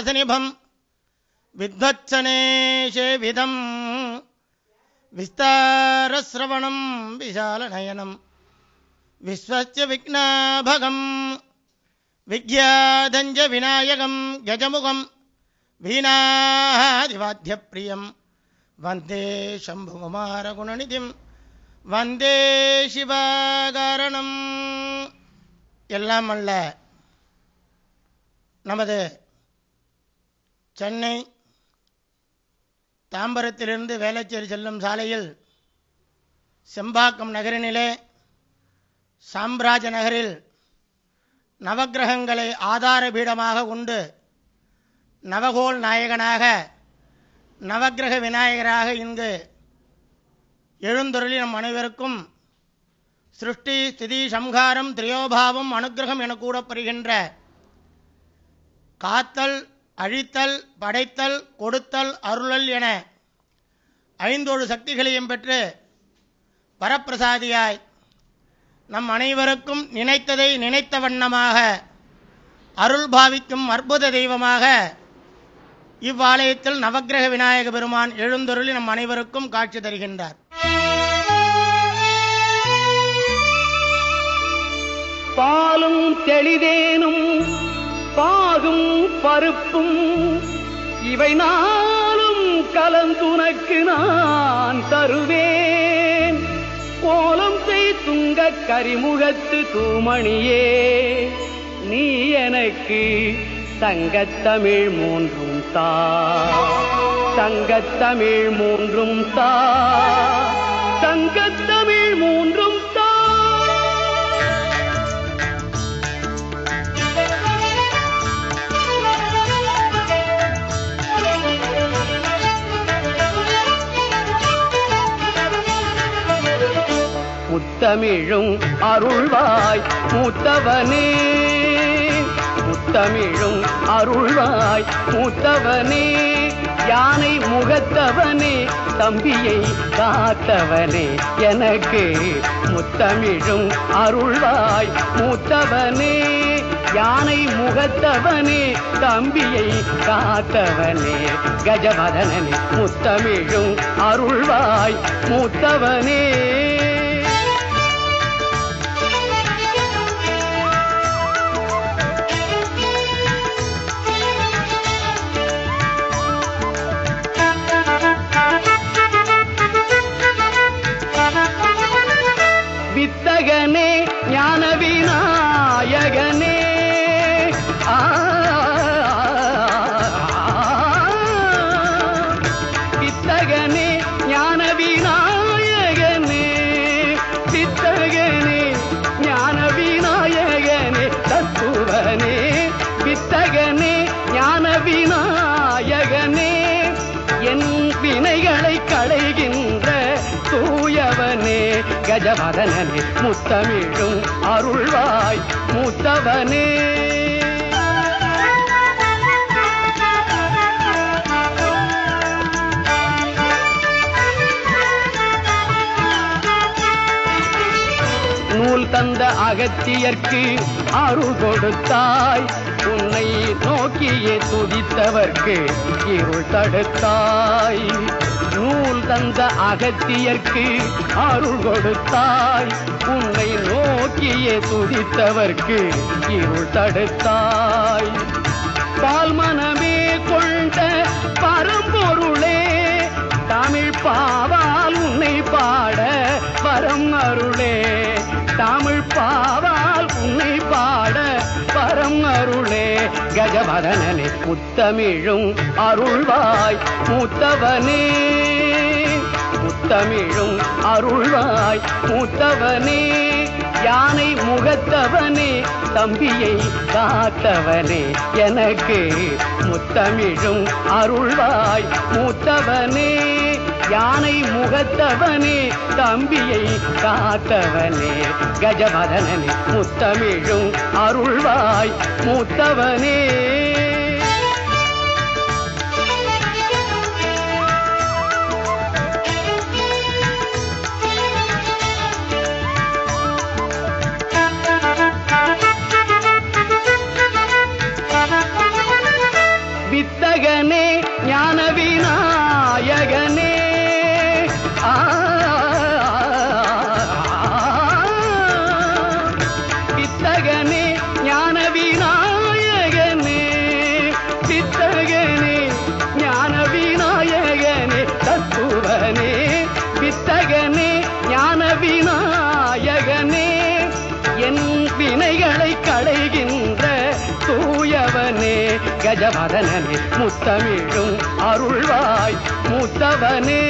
रसनिभं विद्वत्सनेशेविदं विस्तारश्रवणं विशालनयनं विश्वस्य विघ्नाभगं विज्ञाधञ्च विनायकं गजमुखं वीणादिवाद्यप्रियं वन्दे शम्भुकुमारगुणनिधिं वन्दे शिवाकारणम्. எல்லாம் அல்ல நமது சென்னை தாம்பரத்திலிருந்து வேளச்சேரி செல்லும் சாலையில் செம்பாக்கம் நகரினிலே சாம்ராஜ நகரில் நவக்கிரகங்களை ஆதார பீடமாக கொண்டு நவகோள் நாயகனாக நவக்கிரக விநாயகராக இங்கு எழுந்தருளி நம் அனைவருக்கும் சிருஷ்டி ஸ்திதி சம்ஹாரம் திரியோபாவம் அனுக்கிரகம் என கூறப்படுகின்ற காத்தல் அழித்தல் படைத்தல் கொடுத்தல் அருளல் என ஐந்தோடு சக்திகளையும் பெற்று வரப்பிரசாதியாய் நம் அனைவருக்கும் நினைத்ததை நினைத்த வண்ணமாக அருள் பாவிக்கும் அற்புத தெய்வமாக இவ்வாலயத்தில் நவக்கிரக விநாயக பெருமான் எழுந்தருளி நம் அனைவருக்கும் காட்சி தருகின்றார். பாலும் தெளிதேனும் பாகும் பருப்பும் இவை நாளும் கலந்துனக்கு நான் தருவேன். கோலம் செய் துங்க கரிமுகத்து தூமணியே நீ எனக்கு சங்கத்தமிழ் மூன்றும் தா, சங்கத்தமிழ் மூன்றும் தா, சங்கத்தமிழ் மூன்றும் தா. முத்தமிழும் அருள்வாய் மூத்தவனே, முத்தமிழும் அருள்வாய் மூத்தவனே, யானை முகத்தவனே தம்பியை காத்தவனே, எனக்கு முத்தமிழும் அருள்வாய் மூத்தவனே, யானை முகத்தவனே தம்பியை காத்தவனே, கஜவதனனே முத்தமிழும் அருள்வாய் மூத்தவனே. வித்தகனே ஞான விநாயகனே, வித்தகனே ஞான விநாயகனே, வித்தகனே ஞான விநாயகனே, தத்துவனே வித்தகனே ஞான விநாயகனே, என் வினைகளை களைகின்ற தூயவனே, கஜவதனனே முத்தமிழும் அருள்வாய் மூத்தவனே. நூல் தந்த அகத்தியர்க்கு அருள் கொடுத்தாய், உன்னை நோக்கியே துதித்தவர்க்கு இருள் தடுத்தாய். நூல் தந்த அகத்தியர்க்கு அருள் கொடுத்தாய், உன்னை நோக்கியே துதித்தவர்க்கு இருள் தடுத்தாய். பால் மனமே கொண்ட பரம்பொருளே, தமிழ் பாவால் உன்னை பாட வரம் அருளே, தமிழ் பாவால் உன்னை பாட வரம் அருளே, கஜவதனனே முத்தமிழும் அருள்வாய் மூத்தவனே, முத்தமிழும் அருள்வாய் மூத்தவனே, யானை முகத்தவனே தம்பியை காத்தவனே, எனக்கு முத்தமிழும் அருள்வாய் மூத்தவனே, யானை முகத்தவனே தம்பியை காத்தவனே, கஜவதனனே முத்தமிழும் அருள்வாய் மூத்தவனே. கஜவதனனே முத்தமிழும் அருள்வாய் மூத்தவனே.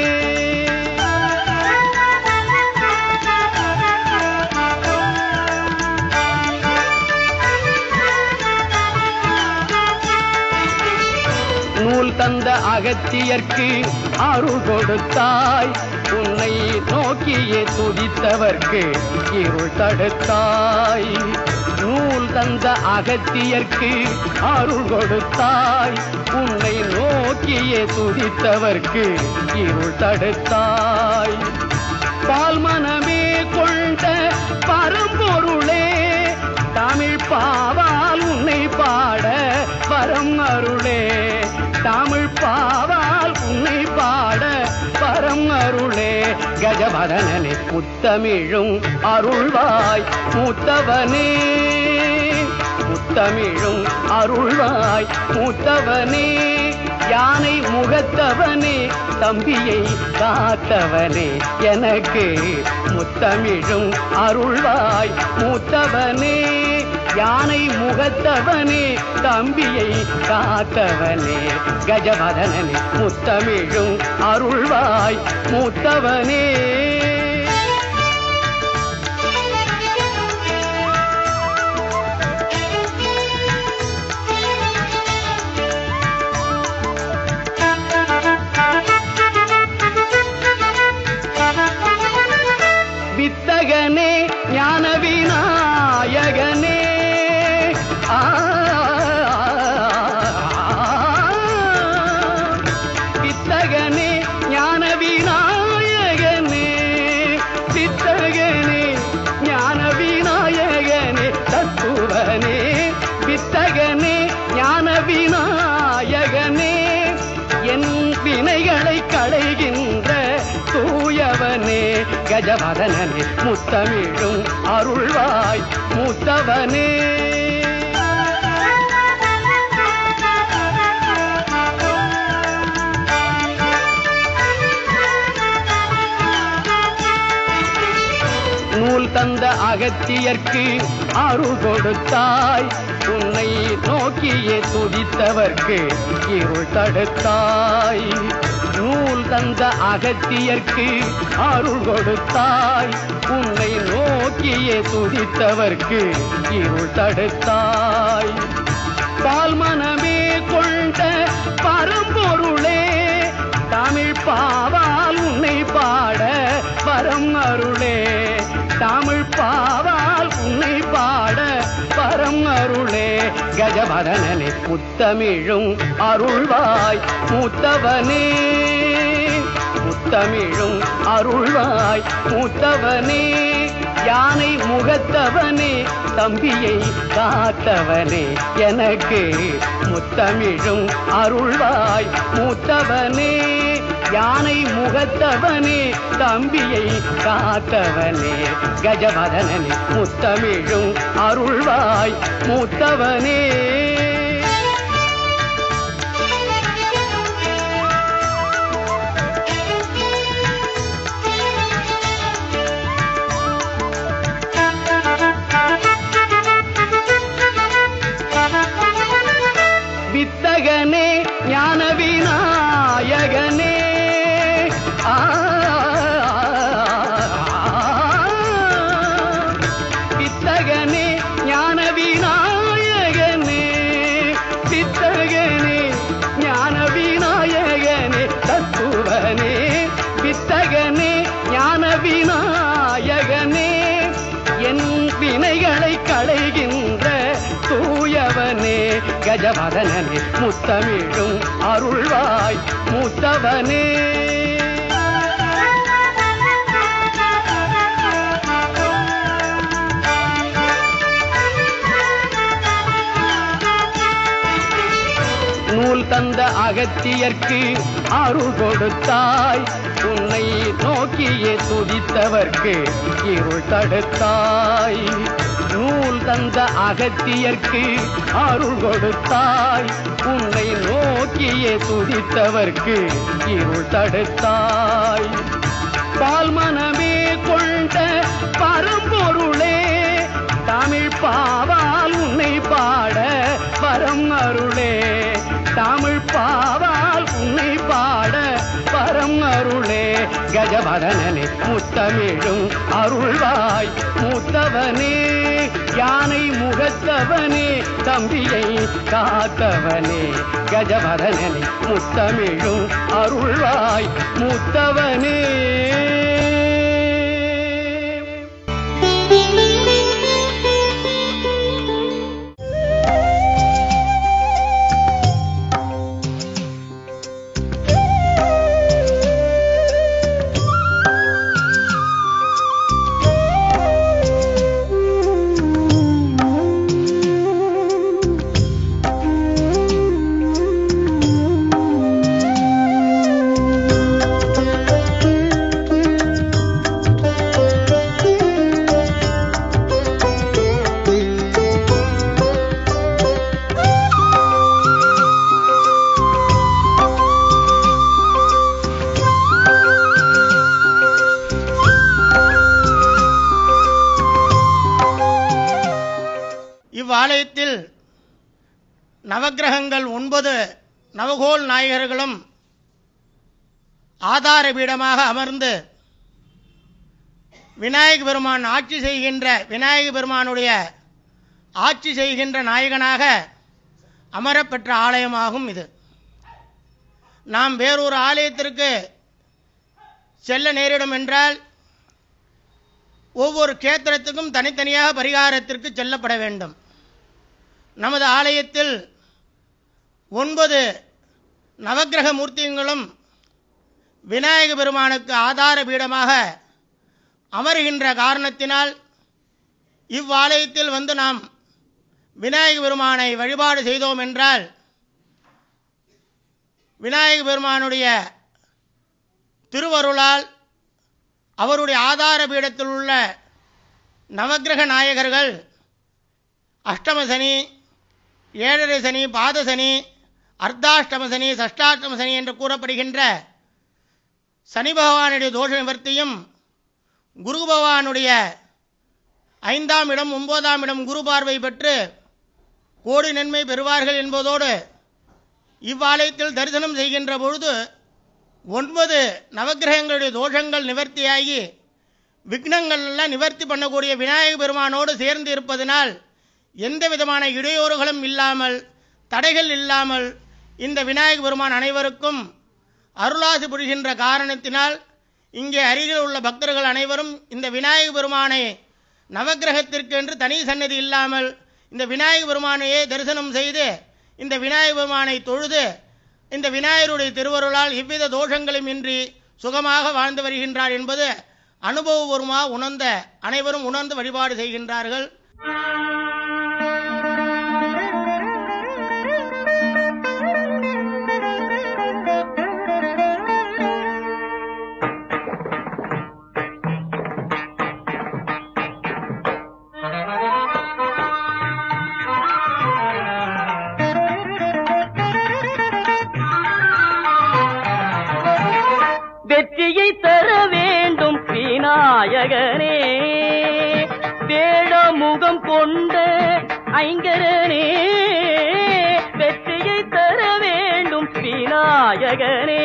நூல் தந்த அகத்தியர்க்கு அருள் கொடுத்தாய், உன்னை நோக்கியே துதித்தவர்க்கு இருள் தடுத்தாய். நூல் தந்த அகத்தியர்க்கு அருள் கொடுத்தாய், உன்னை நோக்கியே துதித்தவர்க்கு இருள் தடுத்தாய். பால் மனமே கொண்ட பரம்பொருளே, தமிழ் பாவால் உன்னை பாட வரம் அருளே. தமிழ் பாவால் உன்னை பாட வரம் அருளே. கஜவதனனே முத்தமிழும் அருள்வாய் மூத்தவனே. முத்தமிழும் அருள்வாய் மூத்தவனே. யானை முகத்தவனே, தம்பியை காத்தவனே, எனக்கு முத்தமிழும் அருள்வாய் மூத்தவனே. யானை முகத்தவனே, தம்பியை காத்தவனே, கஜவதனனே முத்தமிழும் அருள்வாய் மூத்தவனே. வித்தகனே ஞான விநாயகனே, வித்தகனே ஞான விநாயகனே, வித்தகனே ஞான விநாயகனே, தத்துவனே வித்தகனே ஞான விநாயகனே. என் வினைகளை களைகின்ற தூயவனே, கஜவதனனே முத்தமிழும் அருள்வாய் மூத்தவனே. நூல் தந்த அகத்தியர்க்கு அருள் கொடுத்தாய், உன்னை நோக்கியே துதித்தவர்க்கு இருள் தடுத்தாய். நூல் தந்த அகத்தியர்க்கு அருள் கொடுத்தாய், உன்னை நோக்கியே துதித்தவர்க்கு இருள் தடுத்தாய். பால் மனமே கொண்ட பரம்பொருளே, தமிழ் பாவால் உன்னை பாட வரம் அருளே. தமிழ் பாவால் உன்னை பாட வரம் அருளே. கஜவதனனே முத்தமிழும் அருள்வாய் மூத்தவனே. முத்தமிழும் அருள்வாய் மூத்தவனே. யானை முகத்தவனே, தம்பியை காத்தவனே, எனக்கு முத்தமிழும் அருள்வாய் மூத்தவனே. யானை முகத்தவனே, தம்பியை காத்தவனே, கஜவதனனே முத்தமிழும் அருள்வாய் மூத்தவனே. வித்தகனே ஞான விநாயகனே, வித்தகனே ஞான விநாயகனே, வித்தகனே ஞான விநாயகனே, தத்துவனே வித்தகனே ஞான விநாயகனே. என் வினைகளை களைகின்ற தூயவனே, கஜவதனனே முத்தமிழும் அருள்வாய் மூத்தவனே. நூல் தந்த அகத்தியர்க்கு அருள் கொடுத்தாய், உன்னை நோக்கியே துதித்தவர்க்கு இருள் தடுத்தாய். நூல் தந்த அகத்தியர்க்கு அருள் கொடுத்தாய், உன்னை நோக்கியே துதித்தவர்க்கு இருள் தடுத்தாய். பால் மனமே கொண்ட பரம்பொருளே, தமிழ் பாவால் உன்னை பாட வரம் அருளே. கஜவதனனே முத்தமிழும் அருள்வாய் மூத்தவனே யானை முகத்தவனே தம்பியை காத்தவனே கஜவதனனே முத்தமிழும் அருள்வாய் மூத்தவனே. இவ்வாலயத்தில் நவக்கிரகங்கள் 9 நவகோள் நாயகர்களும் ஆதார பீடமாக அமர்ந்து விநாயக பெருமான் விநாயக பெருமானுடைய ஆட்சி செய்கின்ற நாயகனாக அமரப்பெற்ற ஆலயமாகும் இது. நாம் வேறொரு ஆலயத்திற்கு செல்ல நேரிடும் என்றால் ஒவ்வொரு கேத்திரத்துக்கும் தனித்தனியாக பரிகாரத்திற்கு செல்லப்பட வேண்டும். நமது ஆலயத்தில் 9 நவக்கிரக மூர்த்திகளும் விநாயக பெருமானுக்கு ஆதார பீடமாக அமர்கின்ற காரணத்தினால் இவ்வாலயத்தில் வந்து நாம் விநாயக பெருமானை வழிபாடு செய்தோம் என்றால் விநாயக பெருமானுடைய திருவருளால் அவருடைய ஆதார பீடத்தில் உள்ள நவக்கிரக நாயகர்கள் அஷ்டம சனி, ஏழரை சனி, பாதசனி, அர்த்தாஷ்டம சனி, சஷ்டாஷ்டம சனி என்று கூறப்படுகின்ற சனி பகவானுடைய தோஷ நிவர்த்தியும் குரு பகவானுடைய 5ஆம் இடம் 9ஆம் இடம் குரு பார்வை பெற்று கோடி நன்மை பெறுவார்கள் என்பதோடு இவ்வாலயத்தில் தரிசனம் செய்கின்ற பொழுது 9 நவக்கிரகங்களுடைய தோஷங்கள் நிவர்த்தியாகி விக்னங்கள் எல்லாம் நிவர்த்தி பண்ணக்கூடிய விநாயக பெருமானோடு சேர்ந்து இருப்பதனால் எந்த விதமான இடையூறுகளும் இல்லாமல் தடைகள் இல்லாமல் இந்த விநாயக பெருமான் அனைவருக்கும் அருளாசி புரிகின்ற காரணத்தினால் இங்கே அருகில் உள்ள பக்தர்கள் அனைவரும் இந்த விநாயக பெருமானை நவக்கிரகத்திற்கு என்று தனி சன்னதி இல்லாமல் இந்த விநாயக பெருமானையே தரிசனம் செய்து இந்த விநாயக பெருமானை தொழுது இந்த விநாயகருடைய திருவருளால் எவ்வித தோஷங்களும் இன்றி சுகமாக வாழ்ந்து வருகின்றார் என்பது அனுபவபூர்வமாக அனைவரும் உணர்ந்து வழிபாடு செய்கின்றார்கள். வெற்றியை தர வேண்டும் விநாயகனே வேடமுகம் கொண்ட ஐங்கரனே வெற்றியை தர வேண்டும் விநாயகனே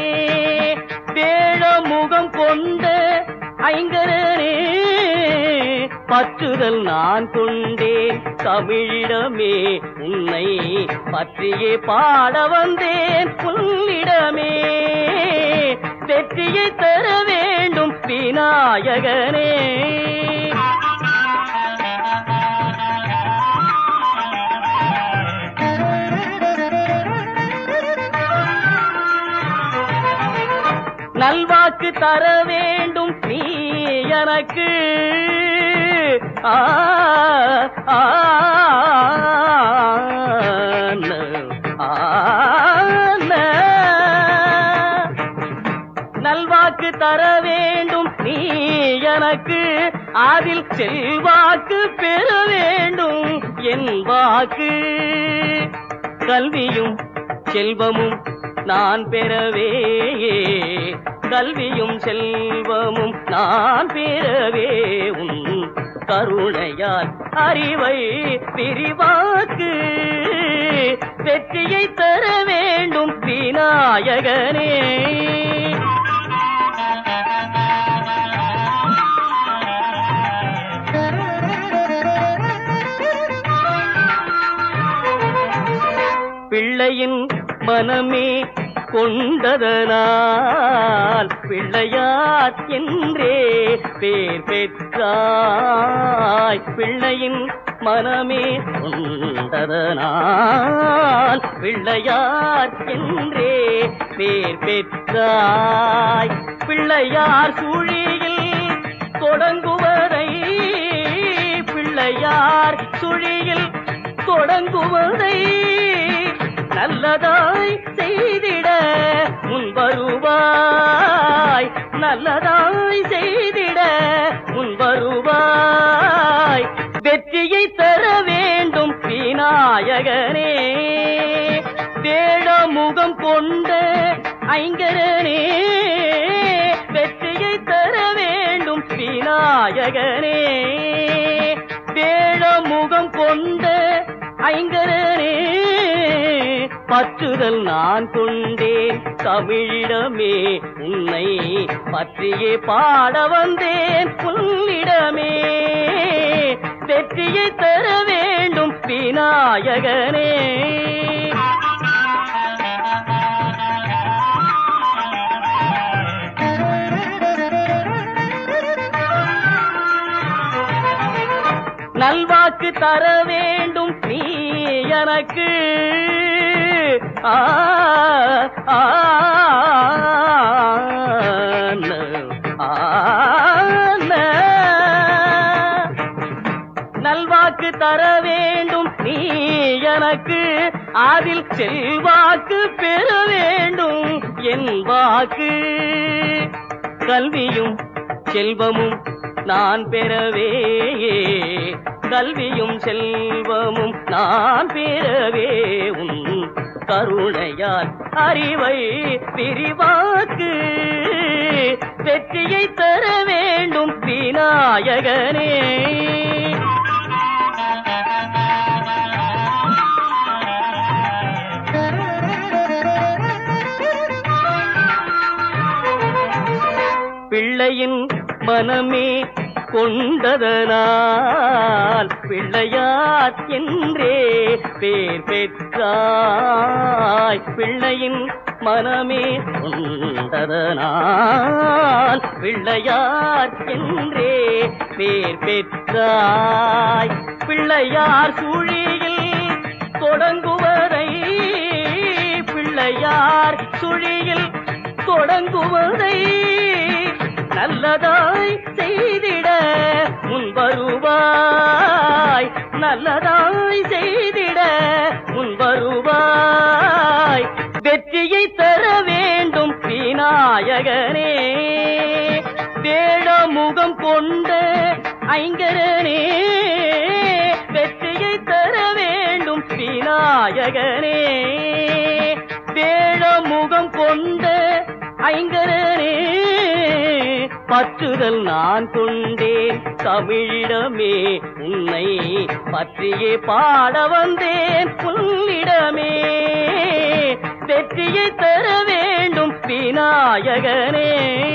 வேடமுகம் கொண்ட ஐங்கரனே பற்றுதல் நான் கொண்டேன் தமிழிடமே உன்னை பற்றியே பாட வந்தேன் புல்லிடமே வெற்றியை தர வேண்டும் விநாயகனே நல்வாக்கு தர வேண்டும் நீ எனக்கு நல்வாக்கு தர வேண்டும் நீ எனக்கு அதில் செல்வாக்கு பெற வேண்டும் என் வாக்கு கல்வியும் செல்வமும் நான் பெறவே கல்வியும் செல்வமும் நான் பெறவே உன் கருணையால் அறிவை விரிவாக்கு வெற்றியை தர வேண்டும் விநாயகனே மனமே கொண்டதனால் பிள்ளையார் என்றே பேர் பெற்றாய். பிள்ளையின் மனமே கொண்டதனால் பிள்ளையார் என்றே பேர் பெற்றாய். பிள்ளையார் சுழியில் தொடங்குவதை பிள்ளையார் சுழியில் தொடங்குவதை நல்லதாய் செய்திட முன்வருவாய். நல்லதாய் செய்திட முன்வருவாய். வெற்றியை தர வேண்டும் விநாயகனே, வேடமுகம் கொண்ட ஐங்கரனே. வெற்றியை தர வேண்டும் விநாயகனே, வேடமுகம் கொண்ட ஐங்கரனே. பற்றுதல் நான் கொண்டேன் தமிழிடமே, உன்னை பற்றியே பாட வந்தேன் உன்னிடமே. வெற்றியை தர வேண்டும் விநாயகனே. நல்வாக்கு தர வேண்டும் நீ எனக்கு. நல்வாக்கு தர வேண்டும் நீ எனக்கு, அதில் செல்வாக்கு பெற வேண்டும் என் வாக்கு. கல்வியும் செல்வமும் நான் பெறவே, கல்வியும் செல்வமும் நான் பெறவே உன் கருணையால் அறிவை விரிவாக்கு. வெற்றியை தர வேண்டும் விநாயகனே. பிள்ளையின் மனமே கொண்டதனால் பிள்ளையார் என்றே பேர் பெற்றாய். பிள்ளையின் மனமே கொண்டதனால் பிள்ளையார் என்றே பேர் பெற்றாய். பிள்ளையார் சுழியில் தொடங்குவதை பிள்ளையார் சுழியில் தொடங்குவதை நல்லதாய் செய்திட முன்வருவாய். நல்லதாய் செய்திட முன்வருவாய். வெற்றியை தர வேண்டும் விநாயகனே, வேடமுகம் கொண்ட ஐங்கரனே. வெற்றியை தர வேண்டும் விநாயகனே, வேடமுகம் கொண்ட ஐங்கரனே. பற்றுதல் நான் கொண்டேன் தமிழிடமே, உன்னை பற்றியே பாட வந்தேன் உன்னிடமே. வெற்றியை தர வேண்டும் விநாயகனே.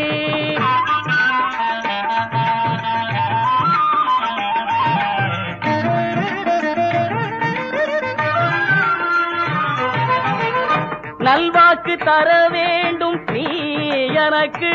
நல்வாக்கு தர வேண்டும் நீ எனக்கு.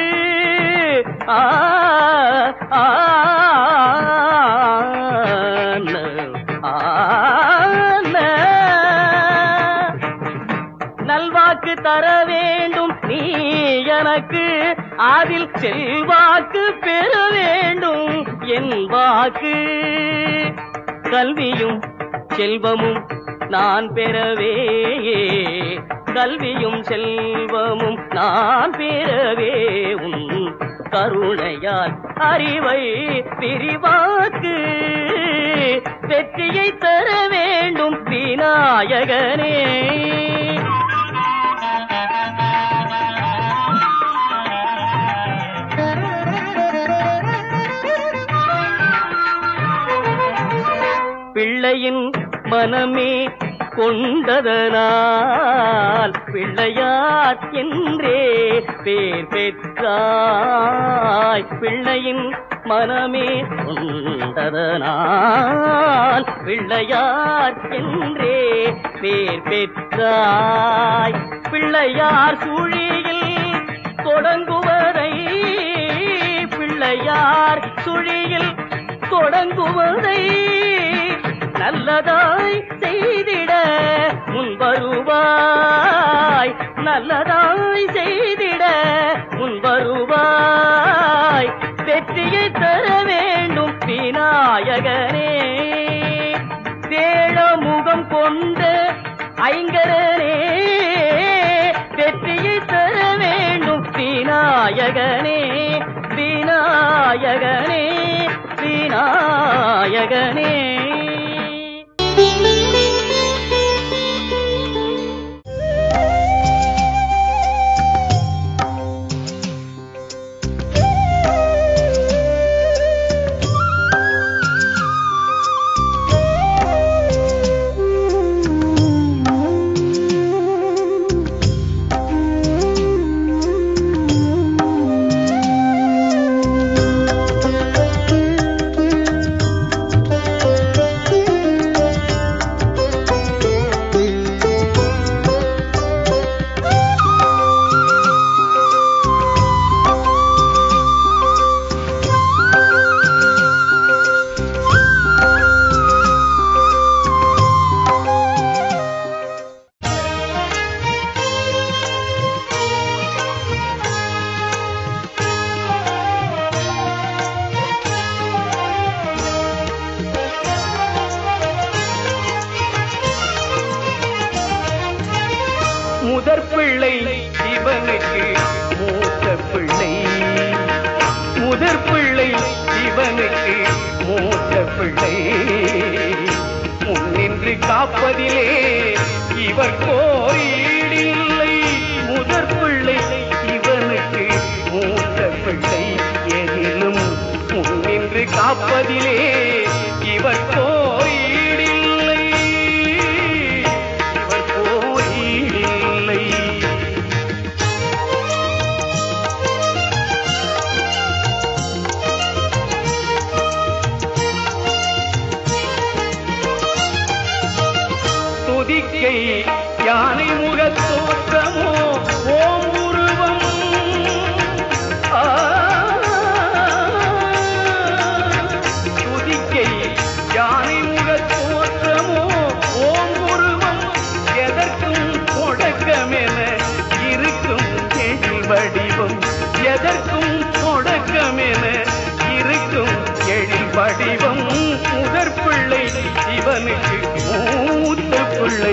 நல்வாக்கு தர வேண்டும் நீ எனக்கு, அதில் செல்வாக்கு பெற வேண்டும் என் வாக்கு. கல்வியும் செல்வமும் நான் பெறவே, கல்வியும் செல்வமும் நான் பெறவே உன் கருணையால் அறிவை விரிவாக்கு. வெற்றியை தர வேண்டும் விநாயகனே. பிள்ளையின் மனமே கொண்டதனால் பிள்ளையார் என்றே பேர் பெற்ற பெற்றாய் பிள்ளையின் மனமே கொண்டதனால் பிள்ளையார் என்றே பேர் பெற்றாய். பிள்ளையார் சுழியில் தொடங்குவதை பிள்ளையார் சுழியில் தொடங்குவதை நல்லதாய் செய்திட முன்வருவாய், நல்லதாய் செய்திட முன்வருவாய். வெற்றியை தர வேண்டும் விநாயகனே, வேளமுகம் கொண்ட ஐங்கரனே, வெற்றியை தர வேண்டும் விநாயகனே, விநாயகனே, விநாயகனே. முதற் பிள்ளை சிவனுக்கு மூத்த பிள்ளை, முதற் பிள்ளை சிவனுக்கு மூத்த பிள்ளை. முன்னின்று காப்பதிலே இவர் கோரியில்லை. முதற் பிள்ளை சிவனுக்கு மூத்த பிள்ளை, எதிலும் முன்னின்று காப்பதிலே இவர் கோரியில்லை, இவர் கோரியில்லை. துதிக்கை யானை முகத் தோற்றமோ ஓம் உருவம், துதிக்கை யானை முகத் தோற்றமோ ஓம் உருவம். எதற்கும் தொடக்கமென இருக்கும் எழில் வடிவம், எதற்கும் தொடக்கமென இருக்கும் எழில் வடிவம். முதற் பிள்ளை சிவனுக்கு மூத்த பிள்ளை.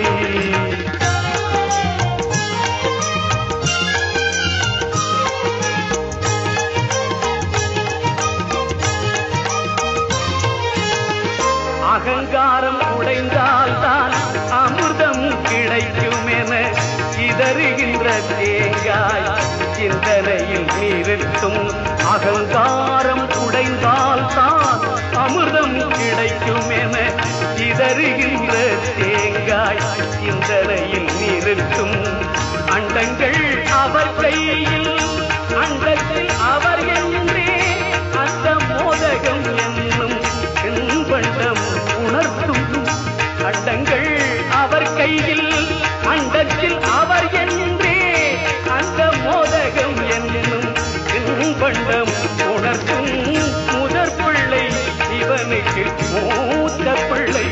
அகங்காரம் உடைந்தால்தான் அமிர்தம் கிடைக்கும் என சிதறுகின்ற தேங்காய் சிந்தனையில் நிறுத்தும். அகங்காரம் உடைந்தால்தான் அமிர்தம் கிடைக்கும் என சிதறுகின்ற தேங்காய் சிந்தனையில் நிறுத்தும். அண்டங்கள் அவர் கையில், அண்டத்தில் அவர் என்றே அந்த மோதகம் என்னும் பண்டம் உணர்த்தும். அண்டங்கள் அவர் கையில், அண்டத்தில் அவர் என்றே அந்த மோதகம் என்னும் பண்டம் உணர்த்தும். முதற் பிள்ளை சிவனுக்கு மூத்த பிள்ளை.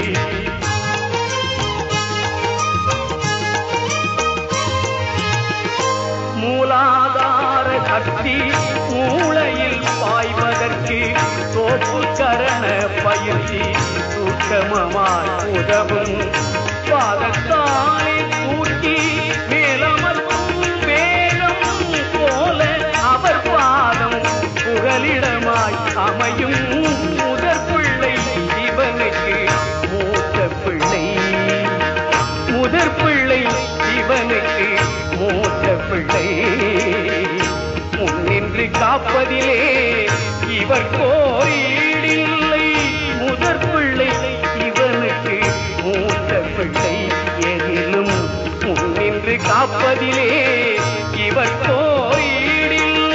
மூலாதார சக்தி மூளையில் பாய்வதற்கு தோப்பு கரண பயிற்சி சூட்சமமாய் உதவும். பாதத்தாலே தூக்கி மேலமர்த்தும் வேகம் போல அவர் பாதம் புகலிடமாய் அமையும். முதற் பிள்ளை சிவனுக்கு மூத்த பிள்ளை, முதற் பிள்ளை சிவனுக்கு மூத்த பிள்ளை. முன்னின்று காப்பதிலே இவர் கோரியில்லை. முதற் பிள்ளை சிவனுக்கு மூத்த பிள்ளை, எதிலும் முன்னின்று காப்பதிலே இவர் கோரியில்லை.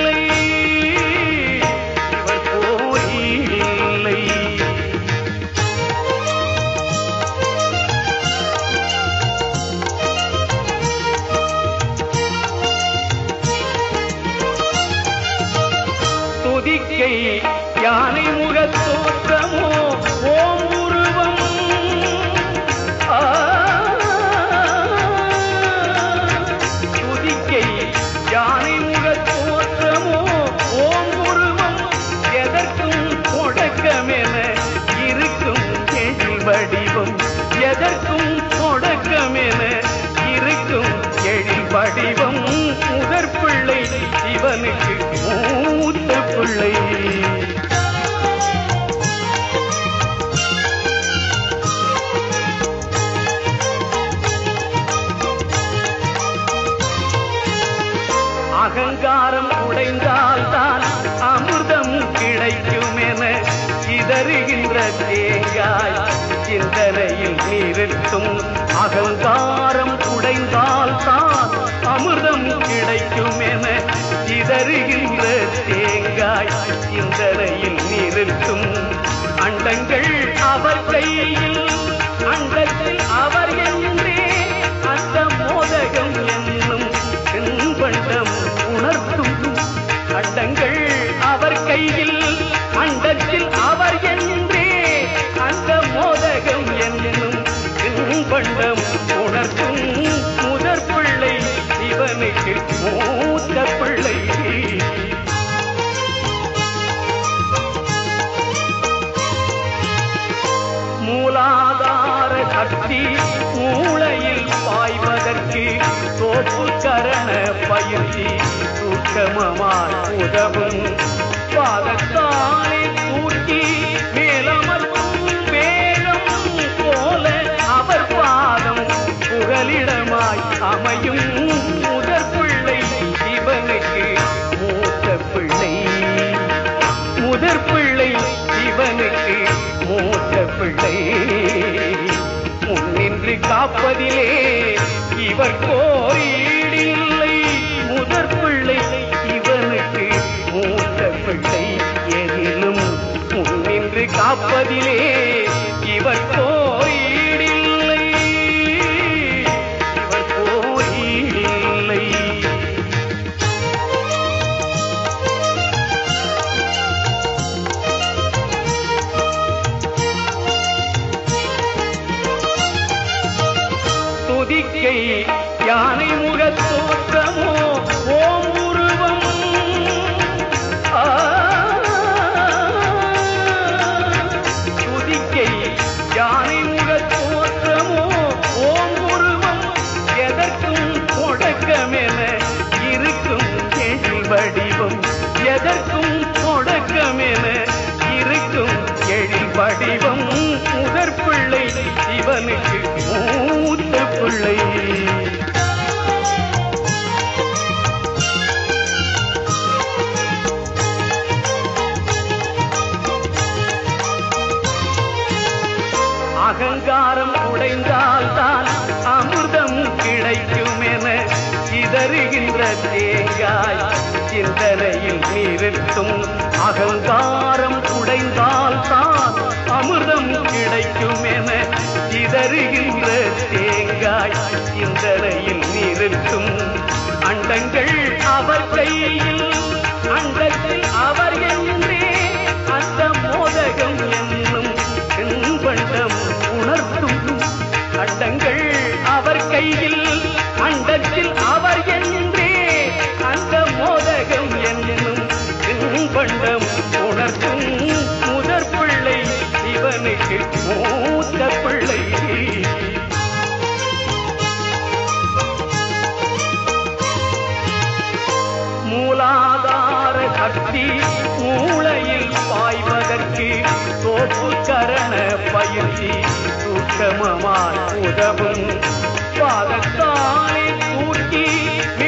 யானை முகத் தோற்றமோ ஓம் உருவம் துதிக்கை யானை முகத் தோற்றமோ ஓம் உருவம் எதற்கும் தொடக்கமென இருக்கும் எழில் வடிவம் எதற்கும் தொடக்கமென இருக்கும் எழில் வடிவம் முதற் பிள்ளை சிவனுக்கு மூத்த பிள்ளை அகங்காரம் உடைந்தால்தான் அமிர்தம் கிடைக்கும் என சிதறுகின்ற தேங்காய் சிந்தனையில் நிறுத்தும் அகங்காரம் உடைந்தால்தான் அமிர்தம் கிடைக்கும் என சிதறுகின்ற தேங்காய் சிந்தனையில் நிறுத்தும் அண்டங்கள் அவர் கையில் அண்டத்தில் அவர் என்றே அந்த மோதகம் என்னும் பண்டம் உணர்த்தும் அண்டங்கள் அவர் கையில் அண்டத்தில் அவர் என்றே அந்த மோதகம் என்னும் பண்டம் உணர்த்தும் முதற் பிள்ளை சிவனுக்கு மூத்த பிள்ளை மூலாதார சக்தி மூளையில் பாய்வதற்கு தோப்பு கரண பயிற்சி சூட்சமமாய் உதவும் பாதத்தாலே தூக்கி மேலமர்த்தும் வேகம் போல அவர் பாதம் புகலிடமாய் அமையும் முதற் பிள்ளை சிவனுக்கு மூத்த பிள்ளை முதற் பிள்ளை சிவனுக்கு மூத்த பிள்ளை முன்னின்று காப்பதிலே இவர் கோரீடில்லை முதற் பிள்ளை இவனுக்கு மூத்த பிள்ளை எதிலும் முன்னின்று காப்பதிலே இவர் கோரீடில்லை இவர் கோரீடில்லை துதிக்கை யானை முகத் தோற்றமோ ஓம் உருவம் துதிக்கை யானை முகத் தோற்றமோ ஓம் உருவம் எதற்கும் தொடக்கமென இருக்கும் எழில் வடிவம் எதற்கும் தொடக்கமென இருக்கும் எழில் வடிவம் முதற் பிள்ளை சிவனுக்கு மூத்த பிள்ளை அகங்காரம் உடைந்தால்தான் அமிர்தம் கிடைக்கும் என சிதறுகின்ற தேங்காய் சிந்தனையில் நிறுத்தும் அகங்காரம் உடைந்தால்தான் அமிர்தம் கிடைக்கும் என சிதறுகின்ற தேங்காய் சிந்தனையில் நிறுத்தும் அண்டங்கள் அவர் கையில் அண்டத்தில் அவர் என்றே அந்த மோதகம் என்னும் பண்டம் உணர்த்தும் அண்டங்கள் அவர் கையில் அண்டத்தில் அவர் என்றே அந்த மோதகம் என்னும் பண்டம் உணர்த்தும் முதற் பிள்ளை சிவனுக்கு மூத்த பிள்ளை மூலாதார சக்தி மூளையில் பாய்வதற்கு தோப்பு கரண பயிற்சி சூட்சமமாய் உதவும் பாதத்தாலே தூக்கி